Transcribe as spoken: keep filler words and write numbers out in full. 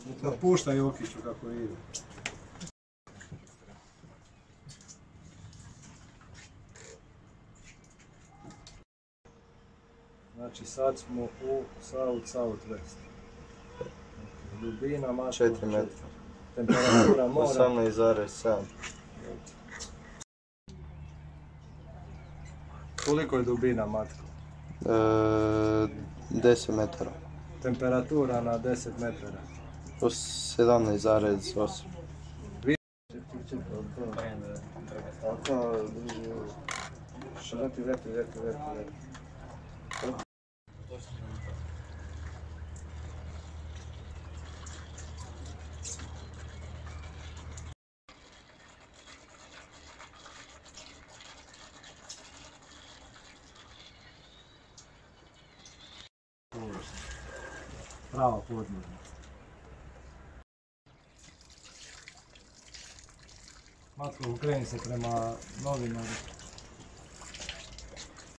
Da pušta Jokiću kako ide. Znači sad smo u South Southwest. Dubina Matko četiri metra. Temperatura mora osamnaest zarez sedam. Koliko je dubina Matko? E, deset metara. Temperatura na deset metara. sedamnaest zarez osam. Vrati, vrati, vrati, vrati. Prava podmornica. Matko, ukreni se prema novinaru.